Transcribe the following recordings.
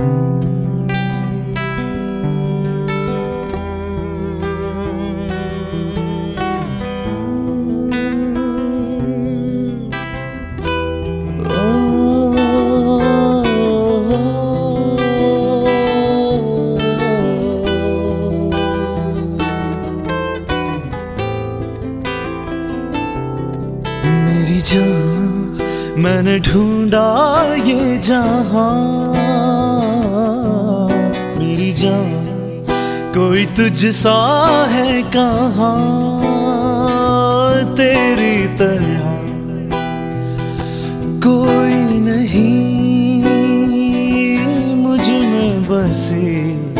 मेरी जान, मैंने ढूंढा ये जहां, मेरी जान कोई तुझसा है कहाँ, तेरी तरह कोई नहीं मुझ में बसी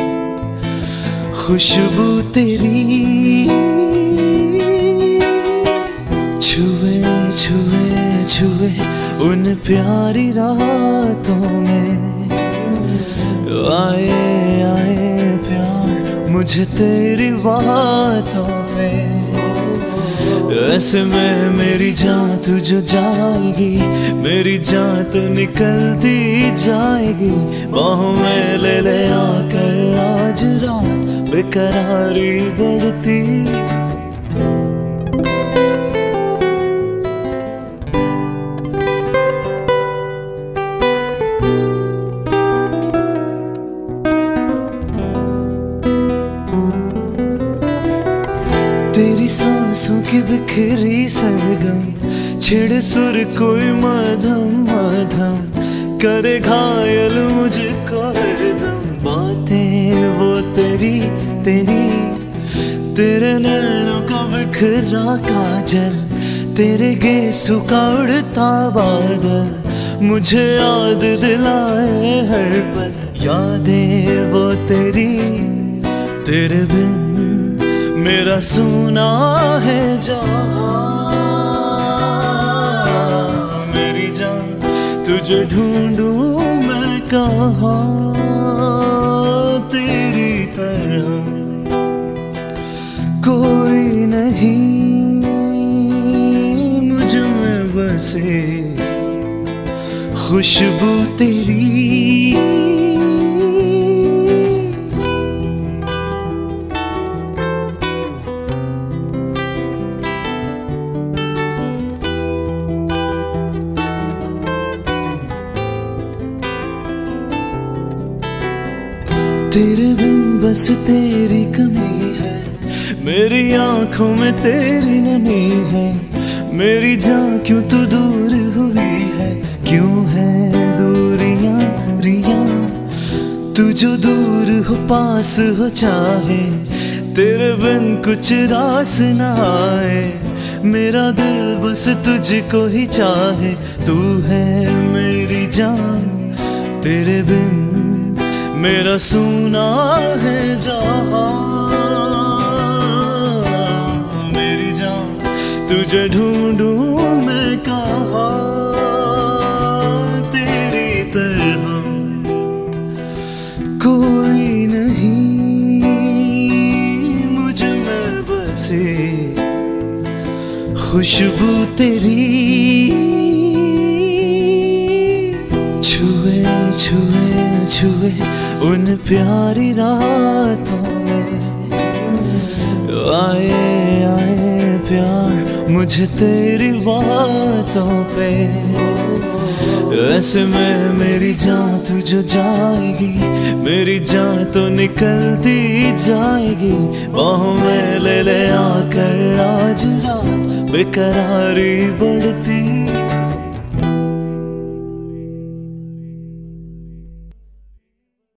खुशबू तेरी, छुए छुए छुए उन प्यारी रातों में, आए आए प्यार मुझे तेरी बातों में। ऐसे में मेरी जान तू जो जाएगी, मेरी जान तो निकलती जाएगी, बाहों में ले ले आकर आज रात बेकरारी बढ़ती। तेरी सांसों की बिखरी सरगम, छिड़ सुर कोई मधम मधम, करे घायल मुझको हरदम। बातें वो तेरी तेरी, तेरे नैनों का बिखरा काजल, तेरे गेसों का उड़ता बादल, मुझे याद दिलाए हर पल। यादें वो तेरी, तेरे बिन मेरा सुना है जहां, मेरी जान तुझे ढूंढूं मैं कहाँ, तेरी तरह कोई नहीं मुझ में बसे खुशबू तेरी। तेरे बिन बस तेरी कमी है, मेरी आंखों में तेरी नमी है, मेरी जान क्यों तू दूर हुई है, क्यों है दूरियां रियां, तू जो दूर हो पास हो चाहे, तेरे बिन कुछ रास न आए, मेरा दिल बस तुझको ही चाहे, तू है मेरी जान, तेरे बिन मेरा सुना है जहां, मेरी जान तुझे ढूंढूं मैं कहाँ, तेरी तरह कोई नहीं मुझ में बसे खुशबू तेरी। छुए छुए छुए उन प्यारी रातों में, आए आए प्यार मुझे तेरी बातों पे। ऐसे में मेरी जान तू जो जाएगी, मेरी जान तो निकलती जाएगी, बाहों में ले ले आकर आज रात बेकरारी बढ़ती।